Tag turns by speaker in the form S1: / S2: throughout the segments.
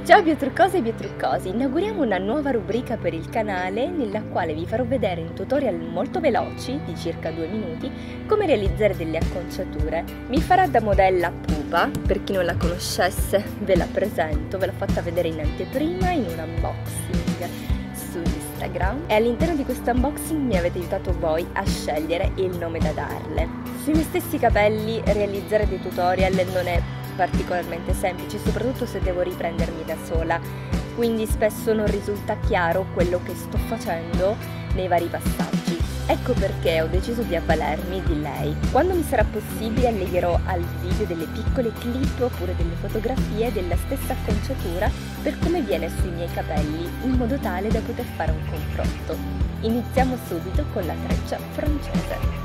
S1: Ciao biotruccose e biotruccosi, inauguriamo una nuova rubrica per il canale nella quale vi farò vedere in tutorial molto veloci, di circa 2 minuti, come realizzare delle acconciature. Mi farà da modella Pupa, per chi non la conoscesse ve la presento, ve l'ho fatta vedere in anteprima in un unboxing su Instagram e all'interno di questo unboxing mi avete aiutato voi a scegliere il nome da darle. Sui miei stessi capelli realizzare dei tutorial non è particolarmente semplice, soprattutto se devo riprendermi da sola, quindi spesso non risulta chiaro quello che sto facendo nei vari passaggi. Ecco perché ho deciso di avvalermi di lei. Quando mi sarà possibile allegherò al video delle piccole clip oppure delle fotografie della stessa acconciatura per come viene sui miei capelli, in modo tale da poter fare un confronto. Iniziamo subito con la treccia francese.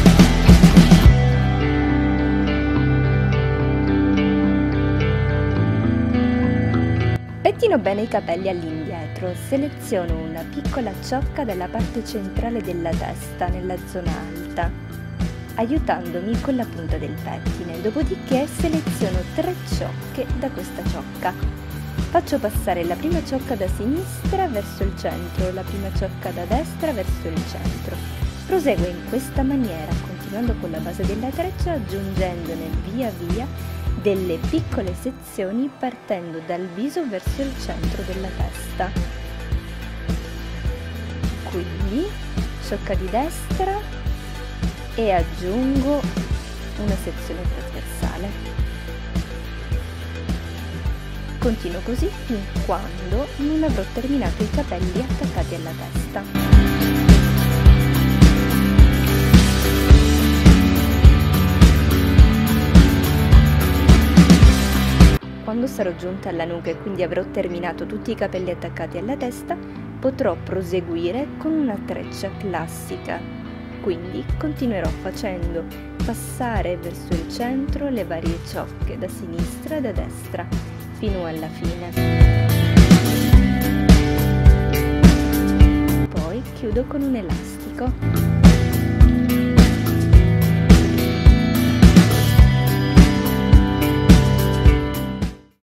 S1: Pettino bene i capelli all'indietro, seleziono una piccola ciocca dalla parte centrale della testa, nella zona alta, aiutandomi con la punta del pettine, dopodiché seleziono 3 ciocche da questa ciocca. Faccio passare la prima ciocca da sinistra verso il centro, la prima ciocca da destra verso il centro. Proseguo in questa maniera, continuando con la base della treccia, aggiungendone via via delle piccole sezioni partendo dal viso verso il centro della testa. Quindi ciocca di destra e aggiungo una sezione trasversale. Continuo così fin quando non avrò terminato i capelli attaccati alla testa. Quando sarò giunta alla nuca e quindi avrò terminato tutti i capelli attaccati alla testa, potrò proseguire con una treccia classica. Quindi continuerò facendo passare verso il centro le varie ciocche da sinistra e da destra fino alla fine. Poi chiudo con un elastico.